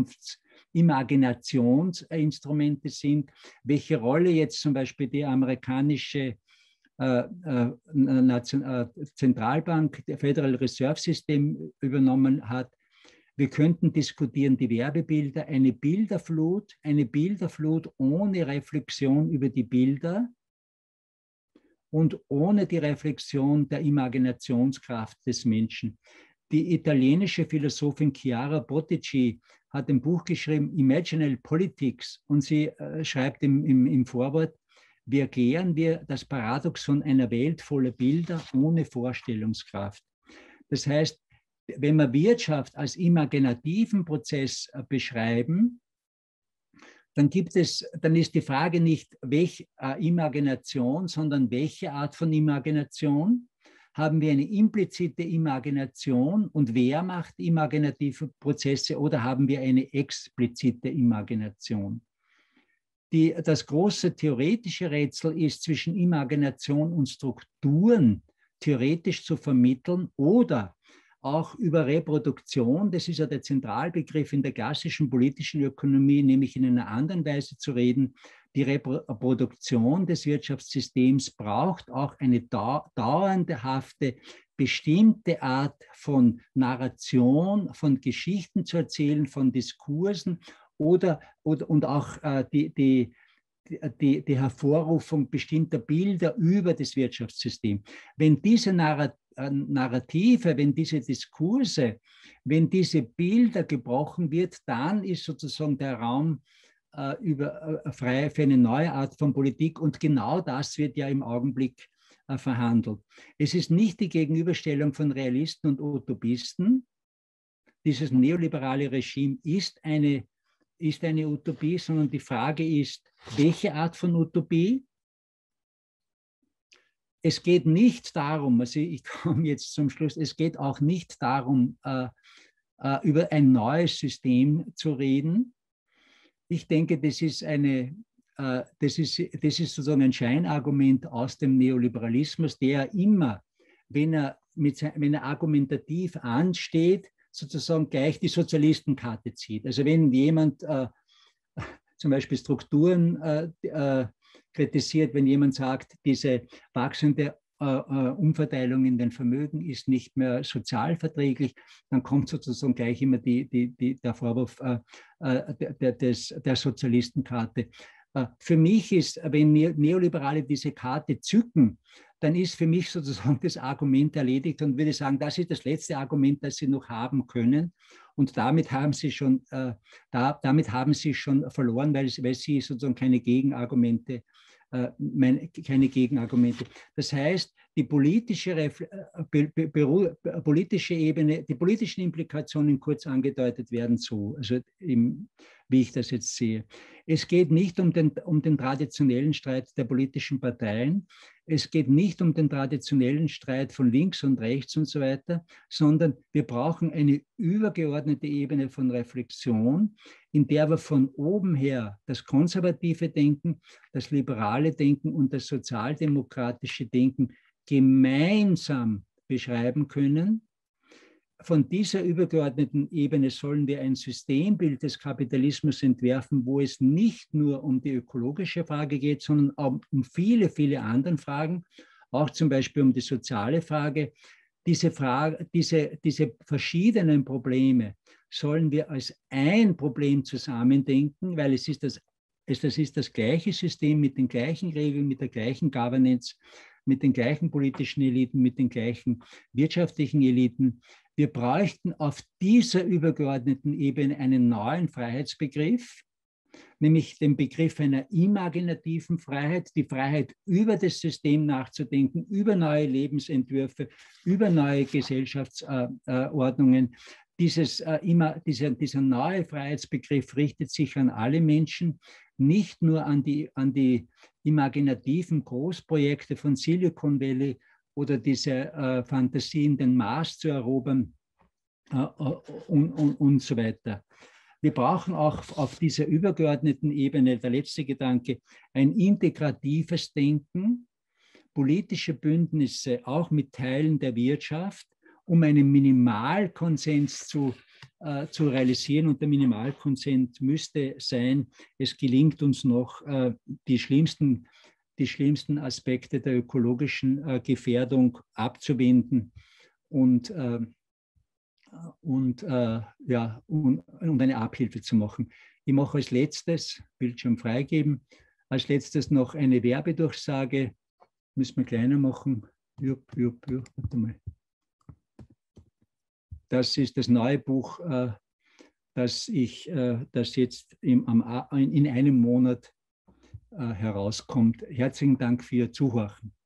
Zukunftsimaginationseinstrumente sind, welche Rolle jetzt zum Beispiel die amerikanische äh, äh, Nation, äh, Zentralbank, der Federal Reserve System übernommen hat. Wir könnten diskutieren die Werbebilder, eine Bilderflut, eine Bilderflut ohne Reflexion über die Bilder und ohne die Reflexion der Imaginationskraft des Menschen. Die italienische Philosophin Chiara Bottici hat ein Buch geschrieben, Imaginal Politics, und sie äh, schreibt im, im, im Vorwort, wie erklären wir das Paradoxon einer Welt voller Bilder ohne Vorstellungskraft. Das heißt, wenn wir Wirtschaft als imaginativen Prozess äh, beschreiben, dann gibt es, dann ist die Frage nicht, welche äh, Imagination, sondern welche Art von Imagination. Haben wir eine implizite Imagination und wer macht imaginative Prozesse oder haben wir eine explizite Imagination? Die, das große theoretische Rätsel ist, zwischen Imagination und Strukturen theoretisch zu vermitteln oder auch über Reproduktion, das ist ja der Zentralbegriff in der klassischen politischen Ökonomie, nämlich in einer anderen Weise zu reden. Die Reproduktion des Wirtschaftssystems braucht auch eine dauerndehafte, bestimmte Art von Narration, von Geschichten zu erzählen, von Diskursen oder, oder und auch äh, die, die, die, die Hervorrufung bestimmter Bilder über das Wirtschaftssystem. Wenn diese Narrative Narrative, wenn diese Diskurse, wenn diese Bilder gebrochen wird, dann ist sozusagen der Raum äh, über, äh, frei für eine neue Art von Politik und genau das wird ja im Augenblick äh, verhandelt. Es ist nicht die Gegenüberstellung von Realisten und Utopisten. Dieses neoliberale Regime ist eine, ist eine Utopie, sondern die Frage ist, welche Art von Utopie? Es geht nicht darum, also ich komme jetzt zum Schluss, es geht auch nicht darum, äh, äh, über ein neues System zu reden. Ich denke, das ist, eine, äh, das ist, das ist sozusagen ein Scheinargument aus dem Neoliberalismus, der immer, wenn er, mit, wenn er argumentativ ansteht, sozusagen gleich die Sozialistenkarte zieht. Also wenn jemand äh, zum Beispiel Strukturen äh, äh, kritisiert, wenn jemand sagt, diese wachsende äh, Umverteilung in den Vermögen ist nicht mehr sozialverträglich, dann kommt sozusagen gleich immer die, die, die, der Vorwurf äh, der, der, des, der Sozialistenkarte. Äh, für mich ist, wenn Neoliberale diese Karte zücken, dann ist für mich sozusagen das Argument erledigt und würde sagen, das ist das letzte Argument, das Sie noch haben können. Und damit haben Sie schon, äh, da, damit haben Sie schon verloren, weil, weil Sie sozusagen keine Gegenargumente, äh, meine, keine Gegenargumente. Das heißt, die politische, be, be, be, politische Ebene, die politischen Implikationen kurz angedeutet werden so, also im, wie ich das jetzt sehe. Es geht nicht um den, um den traditionellen Streit der politischen Parteien. Es geht nicht um den traditionellen Streit von links und rechts und so weiter, sondern wir brauchen eine übergeordnete Ebene von Reflexion, in der wir von oben her das konservative Denken, das liberale Denken und das sozialdemokratische Denken gemeinsam beschreiben können. Von dieser übergeordneten Ebene sollen wir ein Systembild des Kapitalismus entwerfen, wo es nicht nur um die ökologische Frage geht, sondern auch um viele, viele andere Fragen, auch zum Beispiel um die soziale Frage. Diese, Frage, diese, diese verschiedenen Probleme sollen wir als ein Problem zusammendenken, weil es ist das, es, das ist das gleiche System mit den gleichen Regeln, mit der gleichen Governance, mit den gleichen politischen Eliten, mit den gleichen wirtschaftlichen Eliten. Wir bräuchten auf dieser übergeordneten Ebene einen neuen Freiheitsbegriff, nämlich den Begriff einer imaginativen Freiheit, die Freiheit über das System nachzudenken, über neue Lebensentwürfe, über neue Gesellschaftsordnungen. Dieses, äh, immer, dieser, dieser neue Freiheitsbegriff richtet sich an alle Menschen, nicht nur an die, an die imaginativen Großprojekte von Silicon Valley oder diese äh, Fantasien, den Mars zu erobern äh, und, und, und so weiter. Wir brauchen auch auf dieser übergeordneten Ebene, der letzte Gedanke, ein integratives Denken, politische Bündnisse auch mit Teilen der Wirtschaft, um einen Minimalkonsens zu, äh, zu realisieren. Und der Minimalkonsens müsste sein, es gelingt uns noch, äh, die schlimmsten, die schlimmsten Aspekte der ökologischen äh, Gefährdung abzuwenden und, äh, und, äh, ja, und, und eine Abhilfe zu machen. Ich mache als letztes, Bildschirm freigeben, als letztes noch eine Werbedurchsage. Müssen wir kleiner machen. Jupp, jupp, jupp, warte mal. Das ist das neue Buch, äh, das, ich, äh, das jetzt im, am, in einem Monat äh, herauskommt. Herzlichen Dank für Ihr Zuhören.